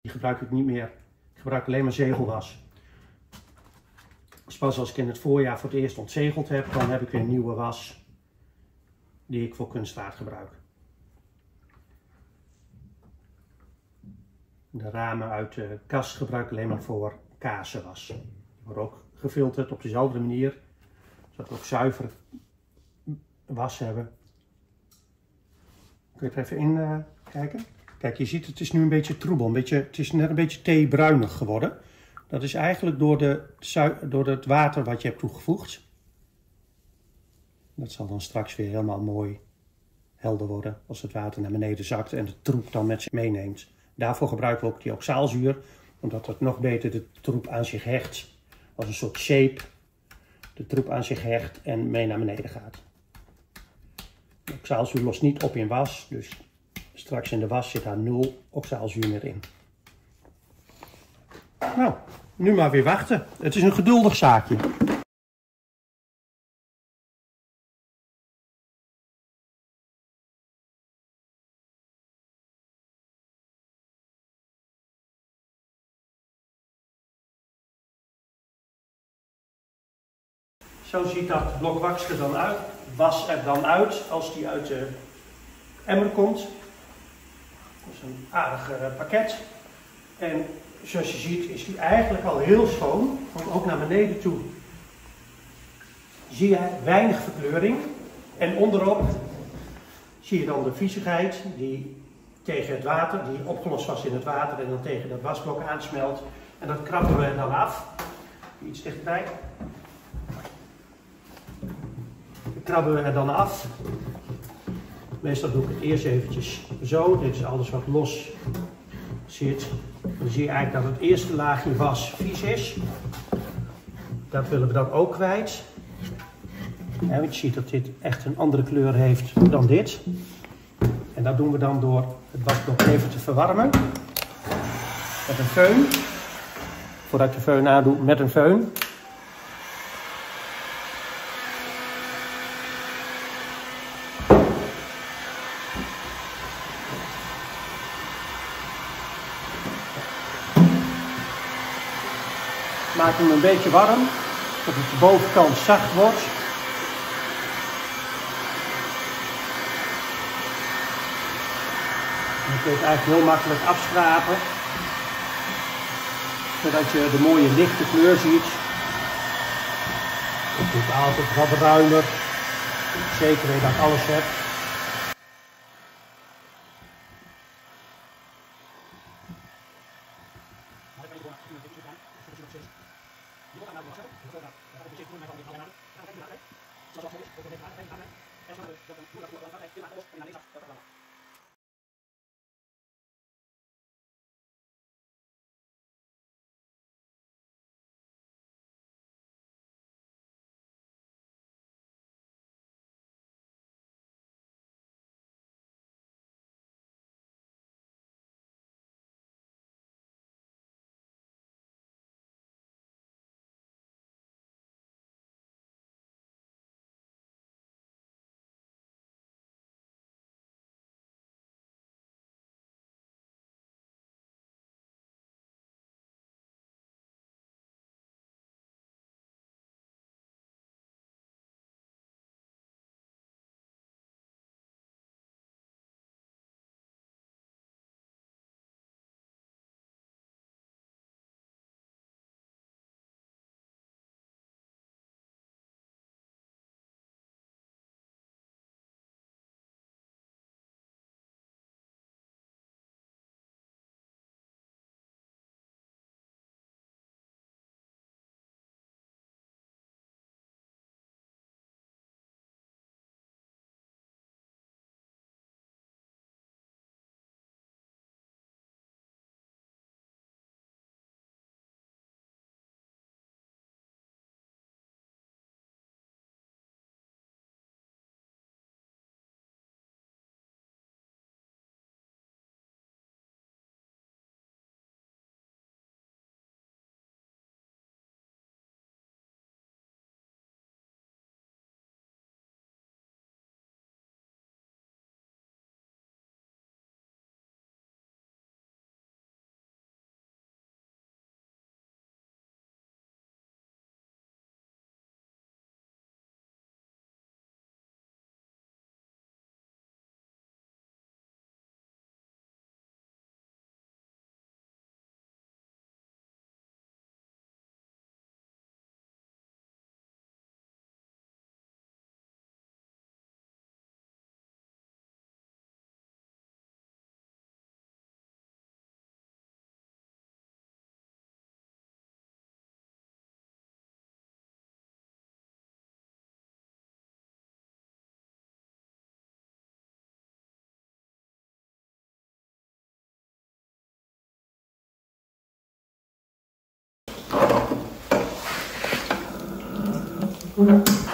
Die gebruik ik niet meer. Ik gebruik alleen maar zegelwas. Dus pas als ik in het voorjaar voor het eerst ontzegeld heb, dan heb ik weer een nieuwe was die ik voor kunstvaart gebruik. De ramen uit de kast gebruik ik alleen maar voor kazenwas. Die worden ook gefilterd op dezelfde manier, zodat we ook zuiver was hebben. Kun je er even in kijken? Kijk, je ziet het is nu een beetje troebel, het is net een beetje theebruinig geworden. Dat is eigenlijk door het water wat je hebt toegevoegd. Dat zal dan straks weer helemaal mooi helder worden als het water naar beneden zakt en de troep dan met zich meeneemt. Daarvoor gebruiken we ook die oxaalzuur, omdat het nog beter de troep aan zich hecht. Als een soort shape de troep aan zich hecht en mee naar beneden gaat. De oxaalzuur lost niet op in was, dus straks in de was zit daar 0 oxaalzuur meer in. Nou, nu maar weer wachten. Het is een geduldig zaakje. Zo ziet dat blok wax er dan uit, was er dan uit als die uit de emmer komt. Dat is een aardig pakket. En zoals je ziet is die eigenlijk al heel schoon, want ook naar beneden toe zie je weinig verkleuring. En onderop zie je dan de viezigheid die tegen het water, die opgelost was in het water en dan tegen dat wasblok aansmelt. En dat krabben we dan af. Iets dichterbij. Dat krabben we er dan af. Meestal doe ik het eerst eventjes zo. Dit is alles wat los zit. Dan zie je eigenlijk dat het eerste laagje was vies is. Dat willen we dan ook kwijt. En je ziet dat dit echt een andere kleur heeft dan dit. En dat doen we dan door het wasblok even te verwarmen. Met een föhn. Voordat ik de föhn aandoe, met een föhn. Maak hem een beetje warm, zodat de bovenkant zacht wordt. Dan kun je het eigenlijk heel makkelijk afschrapen, zodat je de mooie lichte kleur ziet. Het wordt altijd wat ruimer, zeker dat je alles hebt. Goed.